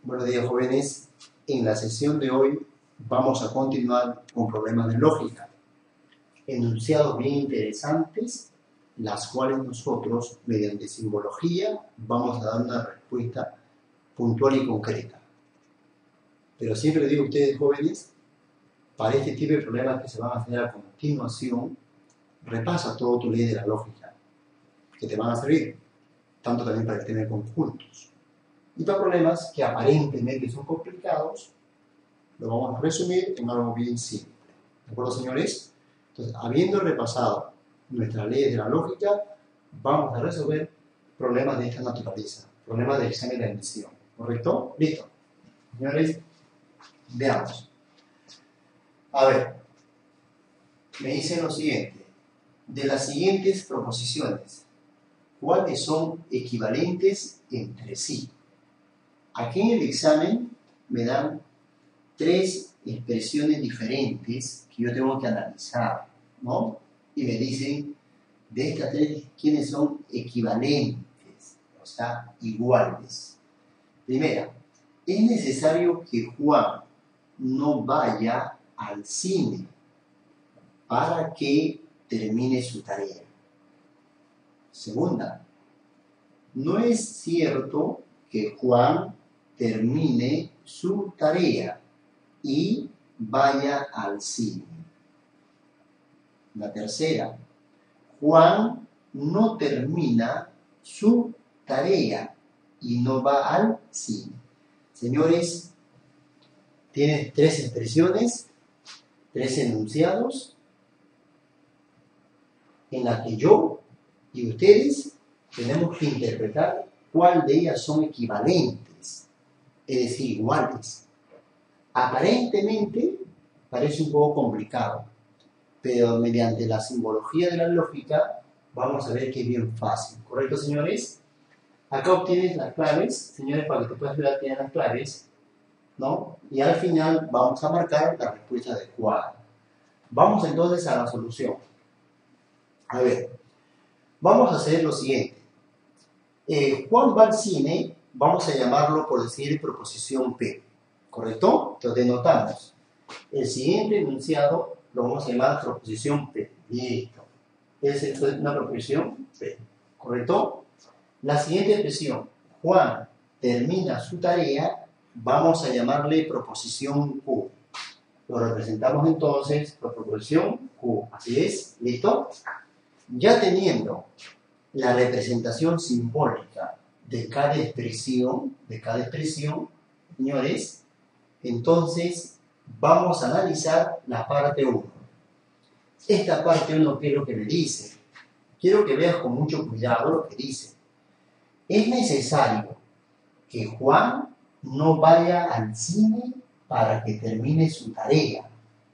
Buenos días, jóvenes. En la sesión de hoy vamos a continuar con problemas de lógica. Enunciados bien interesantes, las cuales nosotros, mediante simbología, vamos a dar una respuesta puntual y concreta. Pero siempre digo a ustedes, jóvenes, para este tipo de problemas que se van a hacer a continuación, repasa todo tu ley de la lógica, que te van a servir, tanto también para el tema de conjuntos. Y para problemas que aparentemente son complicados, lo vamos a resumir en algo bien simple. ¿De acuerdo, señores? Entonces, habiendo repasado nuestras leyes de la lógica, vamos a resolver problemas de esta naturaleza, problemas de examen de admisión. ¿Correcto? Listo. Señores, veamos. A ver, me dicen lo siguiente. De las siguientes proposiciones, ¿cuáles son equivalentes entre sí? Aquí en el examen me dan 3 expresiones diferentes que yo tengo que analizar, ¿no? Y me dicen, de estas 3, ¿quiénes son equivalentes? O sea, iguales. Primera, es necesario que Juan no vaya al cine para que termine su tarea. Segunda, no es cierto que Juan termine su tarea y vaya al cine. La tercera, Juan no termina su tarea y no va al cine. Señores, tienen 3 expresiones, 3 enunciados, en las que yo y ustedes tenemos que interpretar cuál de ellas son equivalentes, es decir, iguales. Aparentemente parece un poco complicado, pero mediante la simbología de la lógica vamos a ver que es bien fácil. ¿Correcto, señores? Acá obtienes las claves, señores, para que te puedas ayudar a tener las claves, ¿no? Y al final vamos a marcar la respuesta adecuada. Vamos entonces a la solución. A ver, vamos a hacer lo siguiente. Juan va al cine, vamos a llamarlo por decir proposición P, ¿correcto? Entonces denotamos. El siguiente enunciado lo vamos a llamar proposición P. Listo. Es una proposición P, ¿correcto? La siguiente expresión, Juan termina su tarea, vamos a llamarle proposición Q. Lo representamos entonces por proposición Q. Así es, ¿listo? Ya teniendo la representación simbólica de cada expresión, señores, entonces vamos a analizar la parte 1. Esta parte 1, ¿qué es lo que me dice? Quiero que veas con mucho cuidado lo que dice. Es necesario que Juan no vaya al cine para que termine su tarea.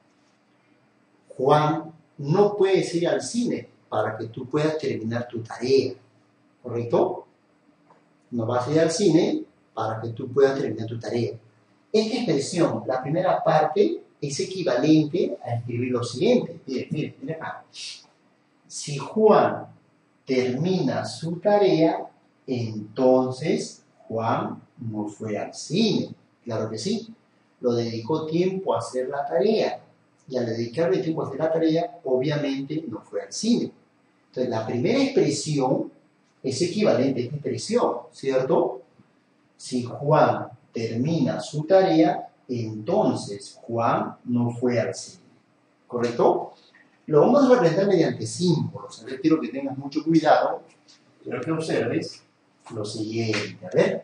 Juan no puedes ir al cine para que tú puedas terminar tu tarea, ¿correcto? No vas a ir al cine para que tú puedas terminar tu tarea. Esta expresión, la primera parte, es equivalente a escribir lo siguiente. Miren acá. Si Juan termina su tarea, entonces Juan no fue al cine. Claro que sí. Lo dedicó tiempo a hacer la tarea. Y al dedicarle tiempo a hacer la tarea, obviamente no fue al cine. Entonces, la primera expresión es equivalente a esta expresión, ¿cierto? Si Juan termina su tarea, entonces Juan no fue al cine. ¿Correcto? Lo vamos a representar mediante símbolos. A ver, quiero que tengas mucho cuidado. Quiero que observes lo siguiente.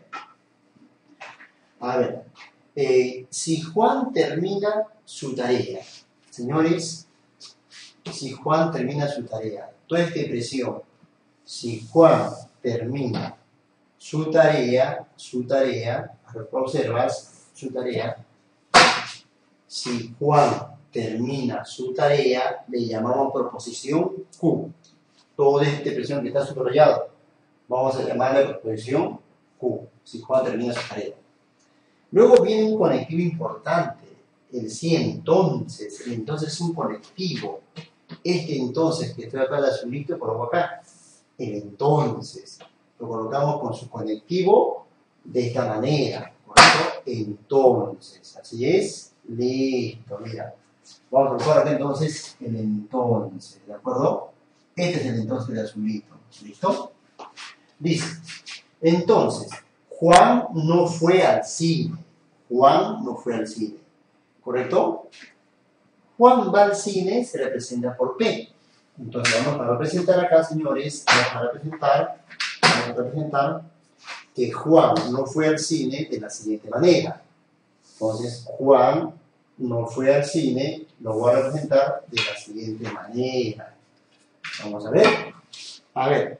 A ver. Si Juan termina su tarea, señores, si Juan termina su tarea, toda esta expresión, si Juan termina su tarea, observas su tarea, si Juan termina su tarea, le llamamos proposición Q. Toda esta expresión que está subrayada, vamos a llamarle proposición Q, si Juan termina su tarea. Luego viene un conectivo importante, el sí entonces. El entonces es un conectivo. Este entonces que estoy acá de azulito, coloco acá. El entonces. Lo colocamos con su conectivo de esta manera, ¿correcto? Entonces, así es. Listo, mira. Vamos a buscar acá entonces el entonces, ¿de acuerdo? Este es el entonces de azulito. ¿Listo? Dice, entonces, Juan no fue al cine. Juan no fue al cine. ¿Correcto? Juan va al cine, se representa por P. Entonces vamos a representar acá, señores, vamos a representar que Juan no fue al cine de la siguiente manera. Entonces, Juan no fue al cine, lo voy a representar de la siguiente manera. Vamos a ver. A ver.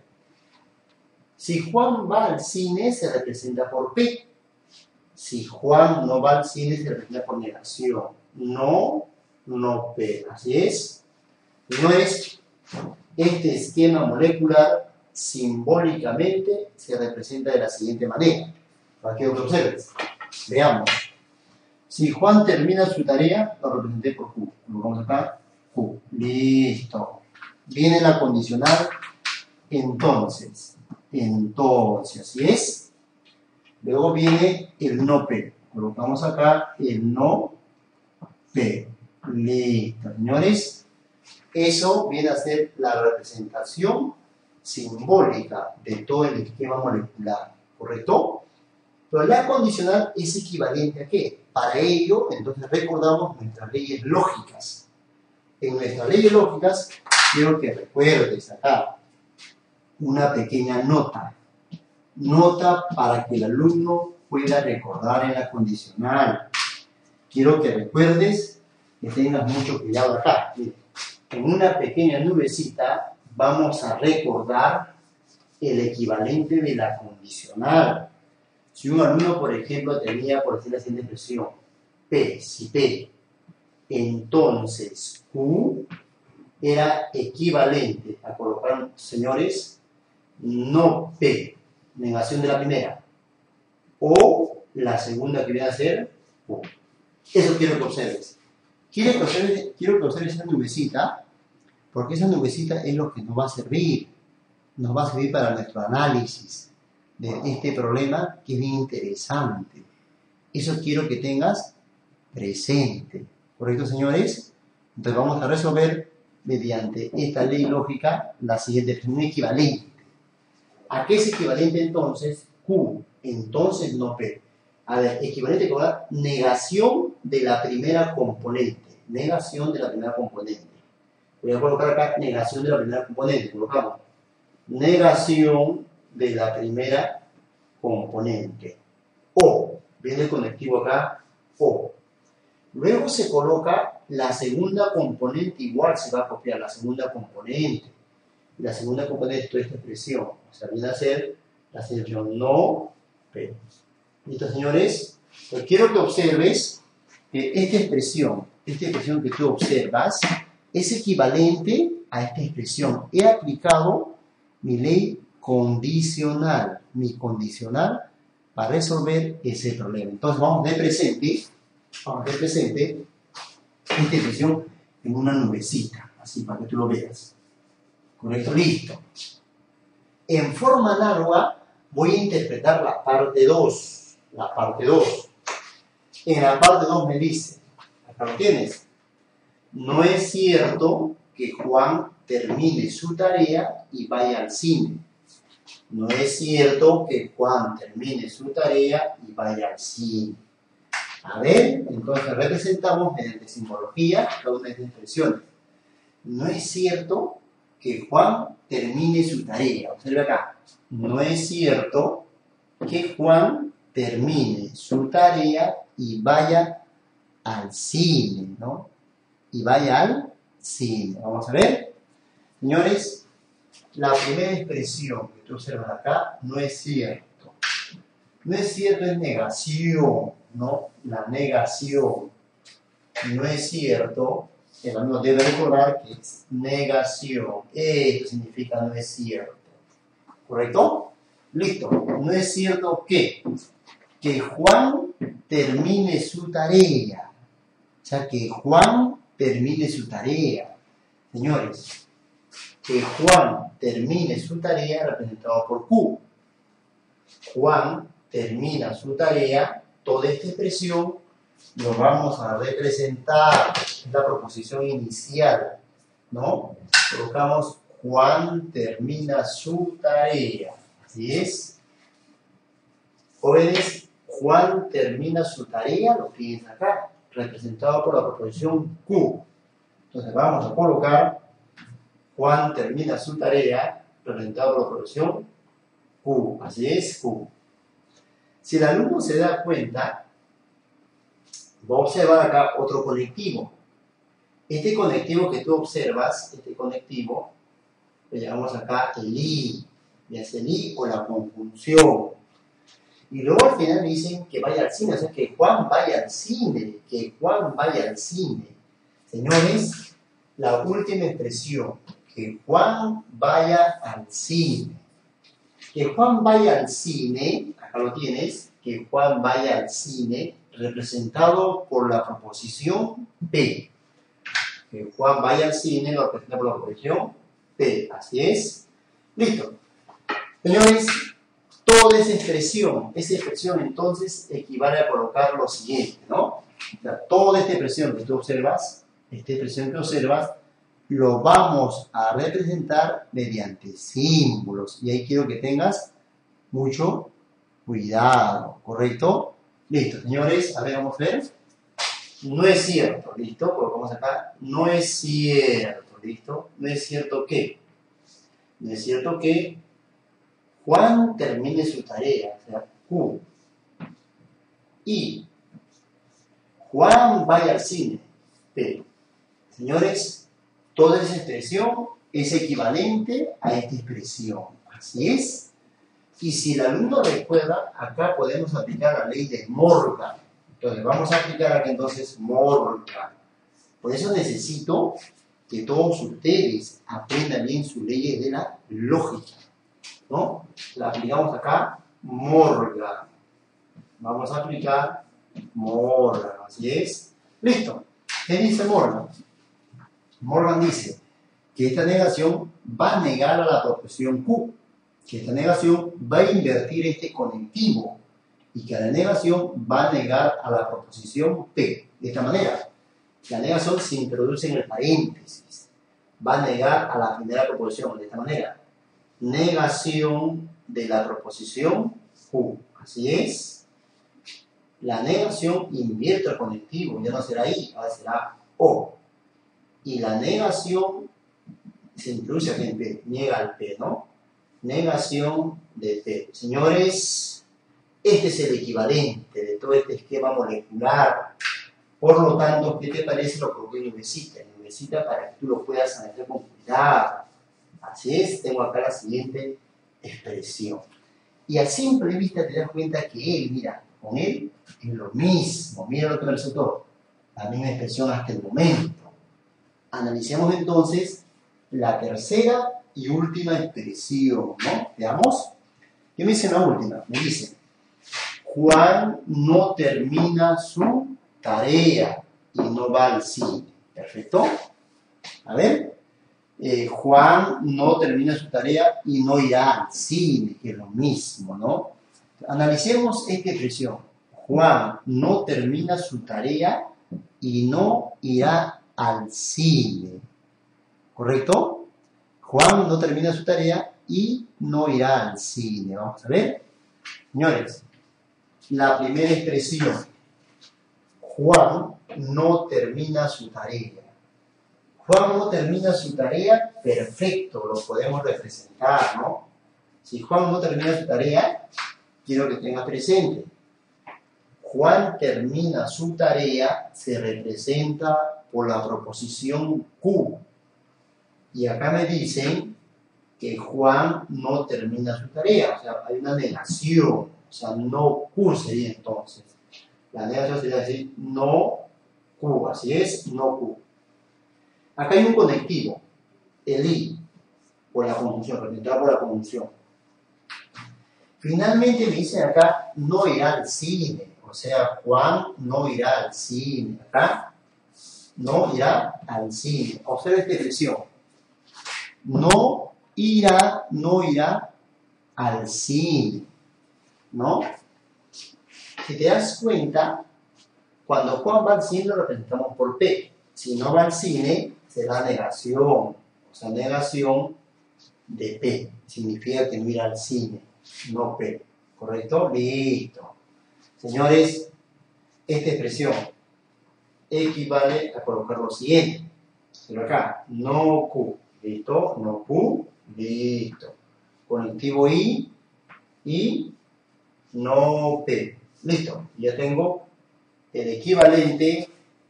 Si Juan va al cine, se representa por P. Si Juan no va al cine, se representa por negación. No, no P. Así es. No es este esquema molecular simbólicamente se representa de la siguiente manera. Para que lo observes. Veamos. Si Juan termina su tarea, lo representé por Q. Lo vamos acá. Q. Listo. Viene la condicional entonces. Entonces, así es. Luego viene el no P. Colocamos acá el no P. Listo, señores. Eso viene a ser la representación simbólica de todo el esquema molecular. ¿Correcto? Pero la condicional es equivalente a ¿qué? Para ello, entonces recordamos nuestras leyes lógicas. En nuestras leyes lógicas, quiero que recuerdes acá una pequeña nota. Nota para que el alumno pueda recordar en la condicional. Quiero que recuerdes, que tengas mucho cuidado acá. En una pequeña nubecita vamos a recordar el equivalente de la condicional. Si un alumno, por ejemplo, tenía, por decir la siguiente expresión, P, si P, entonces Q era equivalente a colocar, señores, no P, negación de la primera, o la segunda que viene a ser Q. Eso quiero que observes. Quiero que observes esa nubecita, porque esa nubecita es lo que nos va a servir para nuestro análisis de este problema que es bien interesante. Eso quiero que tengas presente. ¿Correcto, señores? Entonces vamos a resolver mediante esta ley lógica la siguiente expresión equivalente. ¿A qué es equivalente entonces? Q, entonces no P. A ver, equivalente con la negación de la primera componente. Negación de la primera componente. Voy a colocar acá negación de la primera componente. Colocamos negación de la primera componente. O, viene el conectivo acá, O. Luego se coloca la segunda componente, igual se va a copiar la segunda componente. La segunda componente de toda esta expresión, o sea, viene a ser la expresión no P. ¿Listo, señores? Pues quiero que observes que esta expresión que tú observas, es equivalente a esta expresión. He aplicado mi ley condicional, mi condicional, para resolver ese problema. Entonces vamos de presente esta expresión en una nubecita, así para que tú lo veas. ¿Correcto? Listo. En forma análoga voy a interpretar la parte 2. La parte 2. En la parte 2 me dice, acá lo tienes, no es cierto que Juan termine su tarea y vaya al cine. No es cierto que Juan termine su tarea y vaya al cine. A ver, entonces representamos mediante simbología cada una de estas expresiones. No es cierto que Juan termine su tarea. Observe acá. No es cierto que Juan termine su tarea y vaya al cine, ¿no? Y vaya al cine. Vamos a ver. Señores, la primera expresión que tú observas acá no es cierto. No es cierto, es negación, ¿no? La negación. No es cierto. El alumno debe recordar que es negación. Esto significa no es cierto. ¿Correcto? Listo. No es cierto que Juan termine su tarea. O sea, que Juan termine su tarea. Señores, que Juan termine su tarea representado por Q. Juan termina su tarea toda esta expresión lo vamos a representar en la proposición inicial, ¿no? Colocamos Juan termina su tarea. Así es. Jóvenes, Juan termina su tarea, lo tienes acá, representado por la proposición Q. Entonces vamos a colocar Juan termina su tarea, representado por la proposición Q. Así es, Q. Si el alumno se da cuenta, va a observar acá otro conectivo. Este conectivo que tú observas, este conectivo, le llamamos acá el I, ya sea el I o la conjunción. Y luego al final dicen que vaya al cine, o sea, que Juan vaya al cine, que Juan vaya al cine. Señores, la última expresión, que Juan vaya al cine. Que Juan vaya al cine, acá lo tienes, que Juan vaya al cine, representado por la proposición P. Que Juan vaya al cine, lo representa por la proposición P. Así es. Listo. Señores, toda esa expresión entonces equivale a colocar lo siguiente, ¿no? O sea, toda esta expresión que tú observas, lo vamos a representar mediante símbolos. Y ahí quiero que tengas mucho cuidado, ¿correcto? Listo, señores, a ver, vamos a ver. No es cierto, ¿listo? Colocamos acá, no es cierto, ¿listo? No es cierto que. No es cierto que Juan termine su tarea, o sea, Q. Y Juan vaya al cine, P. Señores, toda esa expresión es equivalente a esta expresión. Así es. Y si el alumno recuerda, acá podemos aplicar la ley de Morgan. Entonces, vamos a aplicar aquí entonces Morgan. Por eso necesito que todos ustedes aprendan bien sus leyes de la lógica, ¿no? La aplicamos acá, Morgan. Vamos a aplicar Morgan, así es. Listo. ¿Qué dice Morgan? Morgan dice que esta negación va a negar a la proposición Q, que esta negación va a invertir este conectivo y que la negación va a negar a la proposición P. De esta manera, la negación se introduce en el paréntesis, va a negar a la primera proposición. De esta manera, negación de la proposición Q. Así es. La negación invierte el conectivo, ya no será I, ahora será O. Y la negación se introduce aquí en P, niega al P, ¿no? Negación de P. Señores, este es el equivalente de todo este esquema molecular. Por lo tanto, ¿qué te parece? Lo coloqué en nubecita para que tú lo puedas analizar con cuidado. Así es, tengo acá la siguiente expresión. Y a simple vista te das cuenta que él, mira, con él es lo mismo. Mira lo que me resultó. La misma expresión hasta el momento. Analicemos entonces la tercera y última expresión, ¿no? Veamos. ¿Qué me dice la última? Me dice, Juan no termina su tarea y no va al cine. ¿Perfecto? A ver. Juan no termina su tarea y no irá al cine, que es lo mismo, ¿no? Analicemos esta expresión. Juan no termina su tarea y no irá al cine. ¿Correcto? Juan no termina su tarea y no irá al cine. Vamos a ver. Señores, la primera expresión. Juan no termina su tarea. Juan no termina su tarea, perfecto, lo podemos representar, ¿no? Si Juan no termina su tarea, quiero que tenga presente. Juan termina su tarea, se representa por la proposición Q. Y acá me dicen que Juan no termina su tarea, o sea, hay una negación, o sea, no Q sería entonces. La negación sería decir no Q, así es, no Q. Acá hay un conectivo, el I, por la conjunción, representado por la conjunción. Finalmente me dicen acá, no irá al cine, o sea, Juan no irá al cine. Acá, no irá al cine. Observe esta expresión. No irá al cine, ¿no? Si te das cuenta, cuando Juan va al cine lo representamos por P. Si no va al cine, será negación. O sea, negación de P. Significa que no irá al cine, no P. ¿Correcto? Listo. Señores, esta expresión equivale a colocar lo siguiente. Pero acá, no Q. ¿Listo? No Q. Listo. Conectivo I y no P. Listo. Ya tengo el equivalente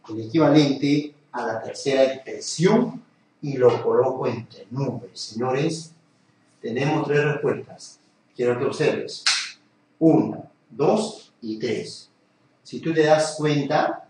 a la tercera expresión y lo coloco entre nubes. Señores, tenemos 3 respuestas. Quiero que observes. 1, 2 y 3. Si tú te das cuenta,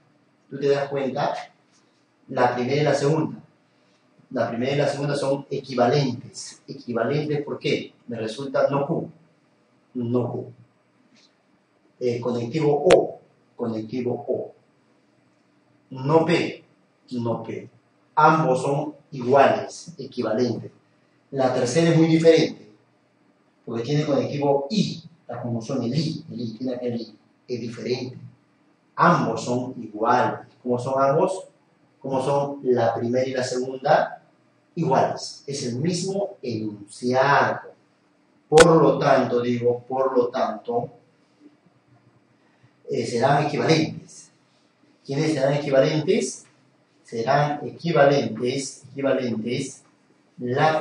la primera y la segunda. La primera y la segunda son equivalentes. ¿Equivalentes por qué? Me resulta no Q. No Q. Conectivo O. Conectivo O. No P. No P. Ambos son iguales, equivalentes. La tercera es muy diferente, porque tiene conectivo I. La conjunción el I. Tiene el I. Es diferente. Ambos son iguales. ¿Cómo son ambos? ¿Cómo son la primera y la segunda? Iguales. Es el mismo enunciado. Por lo tanto, serán equivalentes. ¿Quiénes serán equivalentes? Serán equivalentes la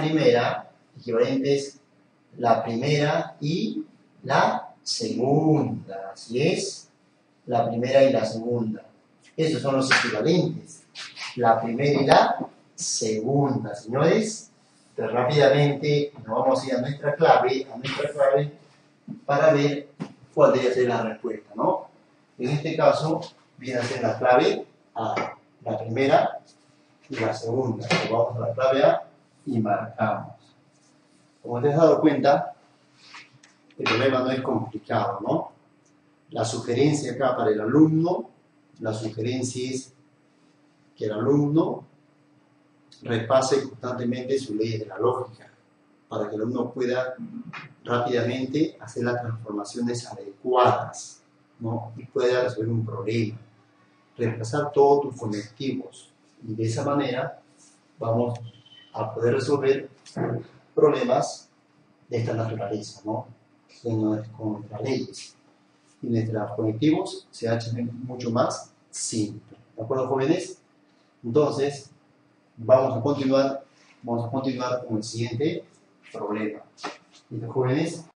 primera y la segunda. Así es, la primera y la segunda. Esos son los equivalentes. La primera y la segunda, señores. Entonces, rápidamente nos vamos a ir a nuestra clave para ver cuál debe ser la respuesta, ¿no? En este caso, viene a ser la clave A, la primera y la segunda. Entonces, vamos a la clave A y marcamos. Como te has dado cuenta, el problema no es complicado, ¿no? La sugerencia acá para el alumno, la sugerencia es que el alumno repase constantemente sus leyes de la lógica para que el alumno pueda rápidamente hacer las transformaciones adecuadas, ¿no? Y pueda resolver un problema, reemplazar todos tus conectivos, y de esa manera vamos a poder resolver problemas de esta naturaleza, ¿no? Con nuestras leyes, y nuestros conectivos se hacen mucho más simples. ¿De acuerdo, jóvenes? Entonces, vamos a continuar con el siguiente problema. ¿Listo, jóvenes?